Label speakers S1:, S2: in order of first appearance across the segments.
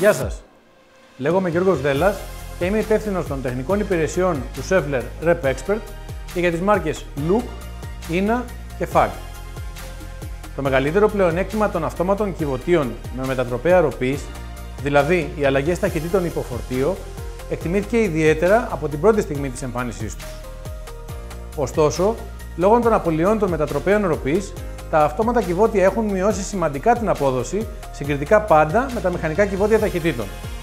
S1: Γεια σας. Λέγομαι Γιώργος Δέλλας και είμαι υπεύθυνος των τεχνικών υπηρεσιών του Schaeffler Rep Expert και για τις μάρκες Look, Ina και FAG. Το μεγαλύτερο πλεονέκτημα των αυτόματων κιβωτίων με μετατροπέα ροπής, δηλαδή οι αλλαγές ταχυτήτων υπό φορτίο, εκτιμήθηκε ιδιαίτερα από την πρώτη στιγμή της εμφάνισής τους. Ωστόσο, λόγω των απολειών των μετατροπέων ροπής, τα αυτόματα κιβώτια έχουν μειώσει σημαντικά την απόδοση, συγκριτικά πάντα με τα μηχανικά κιβώτια ταχυτήτων.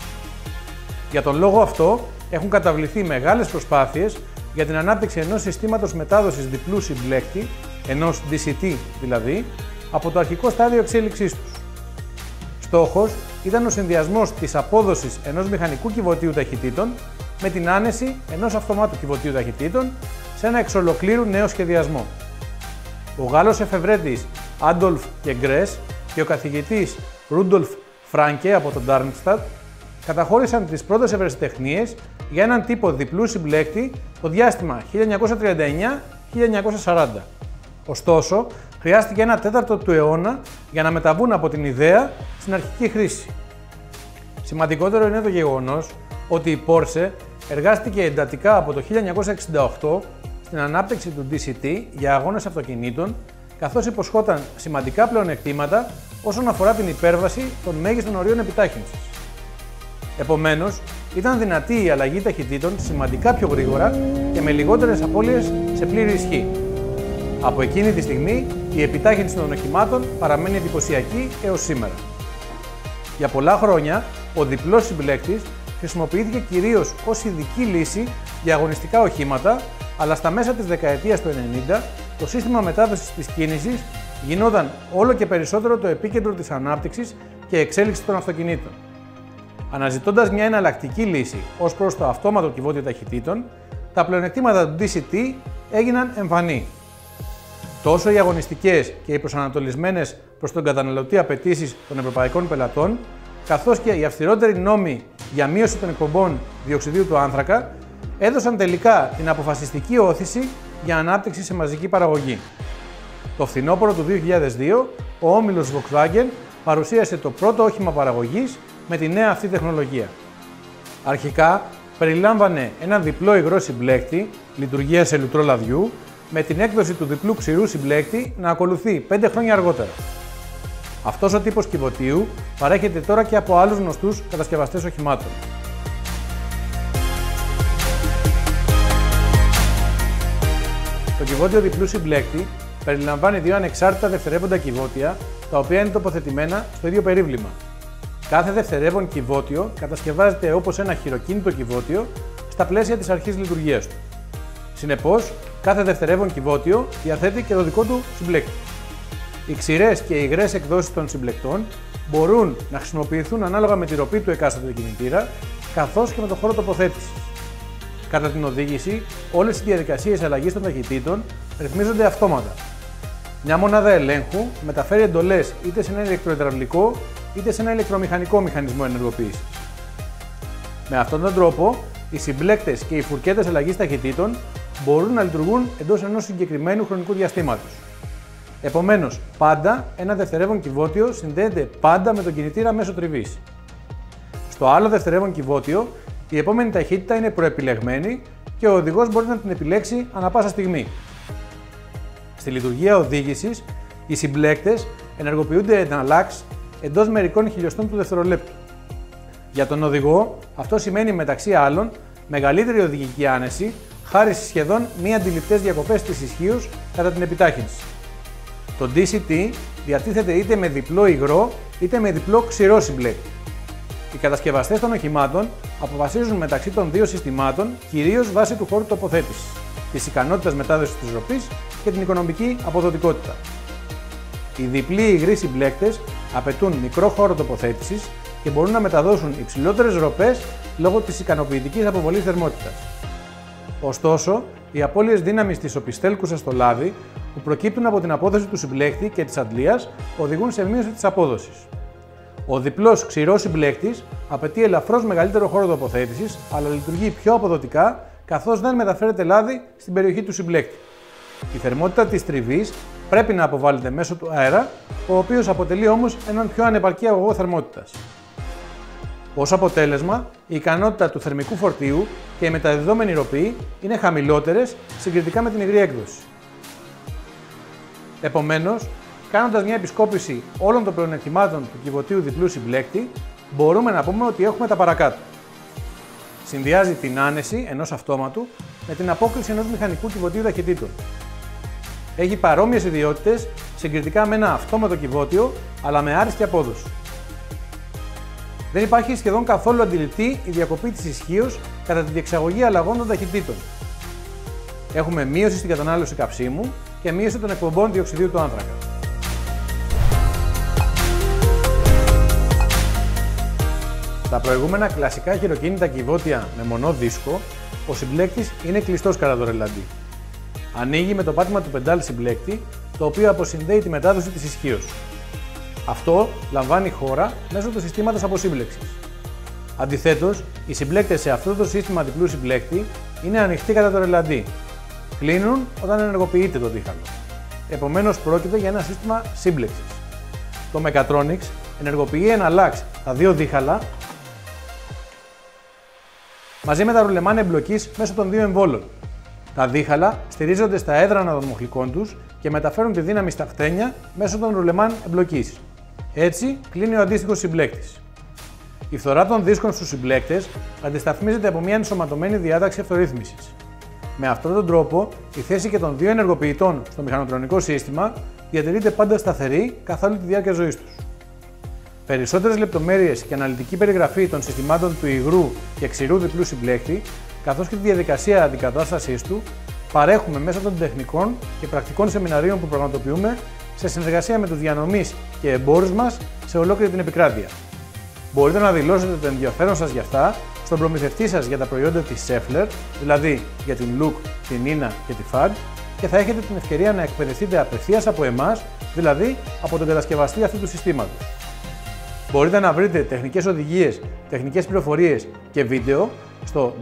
S1: Για τον λόγο αυτό, έχουν καταβληθεί μεγάλες προσπάθειες για την ανάπτυξη ενός συστήματος μετάδοσης διπλού συμπλέκτη, ενός DCT δηλαδή, από το αρχικό στάδιο εξέλιξής τους. Στόχος ήταν ο συνδυασμός της απόδοσης ενός μηχανικού κιβωτίου ταχυτήτων με την άνεση ενός αυτομάτου κιβωτίου ταχυτήτων σε ένα εξ ολοκλήρου νέο σχεδιασμό. Ο Γάλλος εφευρέτης Adolf Kegres και ο καθηγητής Rudolf Franke από τον Darmstadt καταχώρησαν τις πρώτες ευρεσιτεχνίες για έναν τύπο διπλού συμπλέκτη το διάστημα 1939-1940. Ωστόσο, χρειάστηκε ένα τέταρτο του αιώνα για να μεταβούν από την ιδέα στην αρχική χρήση. Σημαντικότερο είναι το γεγονός ότι η Porsche εργάστηκε εντατικά από το 1968 στην ανάπτυξη του DCT για αγώνες αυτοκινήτων, καθώς υποσχόταν σημαντικά πλεονεκτήματα όσον αφορά την υπέρβαση των μέγιστων ορίων επιτάχυνσης. Επομένως, ήταν δυνατή η αλλαγή ταχυτήτων σημαντικά πιο γρήγορα και με λιγότερες απώλειες σε πλήρη ισχύ. Από εκείνη τη στιγμή, η επιτάχυνση των οχημάτων παραμένει εντυπωσιακή έως σήμερα. Για πολλά χρόνια, ο διπλός συμπλέκτης χρησιμοποιήθηκε κυρίως ως ειδική λύση για αγωνιστικά οχήματα, αλλά στα μέσα της δεκαετίας του 90, το σύστημα μετάδοσης της κίνησης γινόταν όλο και περισσότερο το επίκεντρο της ανάπτυξης και εξέλιξης των αυτοκινήτων. Αναζητώντας μια εναλλακτική λύση ως προς το αυτόματο κιβώτιο ταχυτήτων, τα πλεονεκτήματα του DCT έγιναν εμφανή. Τόσο οι αγωνιστικές και οι προσανατολισμένες προς τον καταναλωτή απαιτήσεις των ευρωπαϊκών πελατών, καθώς και οι αυστηρότεροι νόμοι για μείωση των εκπομπών διοξιδίου του άνθρακα, έδωσαν τελικά την αποφασιστική όθηση για ανάπτυξη σε μαζική παραγωγή. Το φθινόπωρο του 2002, ο όμιλος Volkswagen παρουσίασε το πρώτο όχημα παραγωγής με τη νέα αυτή τεχνολογία. Αρχικά, περιλάμβανε έναν διπλό υγρό συμπλέκτη, λειτουργία σε λουτρό λαδιού, με την έκδοση του διπλού ξηρού συμπλέκτη να ακολουθεί 5 χρόνια αργότερα. Αυτός ο τύπος κιβωτίου παρέχεται τώρα και από άλλους γνωστούς κατασκευαστές οχημάτων. Το κιβώτιο διπλού συμπλέκτη περιλαμβάνει δύο ανεξάρτητα δευτερεύοντα κιβώτια, τα οποία είναι τοποθετημένα στο ίδιο περίβλημα. Κάθε δευτερεύον κιβώτιο κατασκευάζεται όπως ένα χειροκίνητο κιβώτιο στα πλαίσια της αρχής λειτουργίας του. Συνεπώς, κάθε δευτερεύον κιβώτιο διαθέτει και το δικό του συμπλέκτη. Οι ξηρές και οι υγρές εκδόσεις των συμπλεκτών μπορούν να χρησιμοποιηθούν ανάλογα με τη ροπή του εκάστοτε κινητήρα, καθώς και με το χώρο τοποθέτησης. Κατά την οδήγηση, όλες οι διαδικασίες αλλαγής των ταχυτήτων ρυθμίζονται αυτόματα. Μια μονάδα ελέγχου μεταφέρει εντολές είτε σε ένα ηλεκτροϊδραυλικό είτε σε ένα ηλεκτρομηχανικό μηχανισμό ενεργοποίησης. Με αυτόν τον τρόπο, οι συμπλέκτες και οι φουρκέτες αλλαγής ταχυτήτων μπορούν να λειτουργούν εντός ενός συγκεκριμένου χρονικού διαστήματος. Επομένως, πάντα ένα δευτερεύον κιβώτιο συνδέεται πάντα με τον κινητήρα μέσω τριβής. Στο άλλο δευτερεύον κιβώτιο, η επόμενη ταχύτητα είναι προεπιλεγμένη και ο οδηγός μπορεί να την επιλέξει ανά πάσα στιγμή. Στη λειτουργία οδήγησης, οι συμπλέκτες ενεργοποιούνται εναλλάξ εντός μερικών χιλιοστών του δευτερολέπτου. Για τον οδηγό, αυτό σημαίνει μεταξύ άλλων μεγαλύτερη οδηγική άνεση, χάρη σε σχεδόν μη αντιληπτές διακοπές της ισχύως κατά την επιτάχυνση. Το DCT διατίθεται είτε με διπλό υγρό είτε με διπλό ξηρό συμπλέκτη. Οι κατασκευαστές των οχημάτων αποφασίζουν μεταξύ των δύο συστημάτων κυρίως βάσει του χώρου τοποθέτησης, της ικανότητας μετάδοσης της ροπής και την οικονομική αποδοτικότητα. Οι διπλοί υγροί συμπλέκτες απαιτούν μικρό χώρο τοποθέτησης και μπορούν να μεταδώσουν υψηλότερες ροπές λόγω της ικανοποιητικής αποβολής θερμότητας. Ωστόσο, οι απώλειες δύναμης της οπισθέλκουσας στο λάδι, που προκύπτουν από την απόδοση του συμπλέκτη και της αντλίας, οδηγούν σε μείωση της απόδοσης. Ο διπλός ξηρός συμπλέκτης απαιτεί ελαφρώς μεγαλύτερο χώρο τοποθέτησης, αλλά λειτουργεί πιο αποδοτικά καθώς δεν μεταφέρεται λάδι στην περιοχή του συμπλέκτη. Η θερμότητα της τριβής πρέπει να αποβάλλεται μέσω του αέρα, ο οποίος αποτελεί όμως έναν πιο ανεπαρκή αγωγό θερμότητας. Ως αποτέλεσμα, η ικανότητα του θερμικού φορτίου και η μεταδιδόμενη ροπή είναι χαμηλότερες συγκριτικά με την υγρή έκδοση. Επομένως, κάνοντας μια επισκόπηση όλων των πλεονεκτημάτων του κυβωτίου διπλού συμπλέκτη, μπορούμε να πούμε ότι έχουμε τα παρακάτω. Συνδυάζει την άνεση ενός αυτόματου με την απόκριση ενός μηχανικού κυβωτίου ταχυτήτων. Έχει παρόμοιες ιδιότητες συγκριτικά με ένα αυτόματο κυβότιο, αλλά με άριστη απόδοση. Δεν υπάρχει σχεδόν καθόλου αντιληπτή η διακοπή της ισχύως κατά τη διεξαγωγή αλλαγών των ταχυτήτων. Έχουμε μείωση στην κατανάλωση καυσίμου και μείωση των εκπομπών διοξιδίου του άνθρακα. Στα προηγούμενα κλασικά χειροκίνητα κυβότια με μονό δίσκο, ο συμπλέκτης είναι κλειστός κατά το ρελαντί. Ανοίγει με το πάτημα του πεντάλ συμπλέκτη, το οποίο αποσυνδέει τη μετάδοση της ισχύως. Αυτό λαμβάνει χώρα μέσω του συστήματος αποσύμπλεξης. Αντιθέτως, οι συμπλέκτες σε αυτό το σύστημα διπλού συμπλέκτη είναι ανοιχτοί κατά το ρελαντί. Κλείνουν όταν ενεργοποιείται το δίχαλο. Επομένως, πρόκειται για ένα σύστημα σύμπλεξης. Το Mechatronics ενεργοποιεί ένα λάξ τα δύο δίχαλα μαζί με τα ρουλεμάν εμπλοκής μέσω των δύο εμβόλων. Τα δίχαλα στηρίζονται στα έδρανα των μοχλικών τους και μεταφέρουν τη δύναμη στα χτένια μέσω των ρουλεμάν εμπλοκής. Έτσι, κλείνει ο αντίστοιχος συμπλέκτης. Η φθορά των δίσκων στους συμπλέκτες αντισταθμίζεται από μια ενσωματωμένη διάταξη αυτορύθμισης. Με αυτόν τον τρόπο, η θέση και των δύο ενεργοποιητών στο μηχανοτρονικό σύστημα διατηρείται πάντα σταθερή καθ' όλη τη διάρκεια ζωής τους. Περισσότερες λεπτομέρειες και αναλυτική περιγραφή των συστημάτων του υγρού και ξηρού διπλού συμπλέκτη, καθώς και τη διαδικασία αντικατάστασής του, παρέχουμε μέσω των τεχνικών και πρακτικών σεμιναρίων που πραγματοποιούμε σε συνεργασία με τους διανομείς και εμπόρους μας σε ολόκληρη την επικράτεια. Μπορείτε να δηλώσετε το ενδιαφέρον σας για αυτά στον προμηθευτή σας για τα προϊόντα της Schaeffler, δηλαδή για την Look, την Nina και τη FAG, και θα έχετε την ευκαιρία να εκπαιδευτείτε απευθείας από εμάς, δηλαδή από τον κατασκευαστή αυτού του συστήματος. Μπορείτε να βρείτε τεχνικές οδηγίες, τεχνικές πληροφορίες και βίντεο στο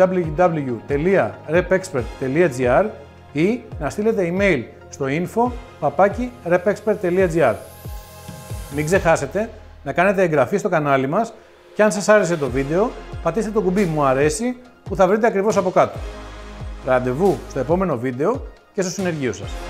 S1: www.repexpert.gr ή να στείλετε email στο info@repexpert.gr. Μην ξεχάσετε να κάνετε εγγραφή στο κανάλι μας και αν σας άρεσε το βίντεο, πατήστε το κουμπί «Μου αρέσει» που θα βρείτε ακριβώς από κάτω. Ραντεβού στο επόμενο βίντεο και στο συνεργείο σας.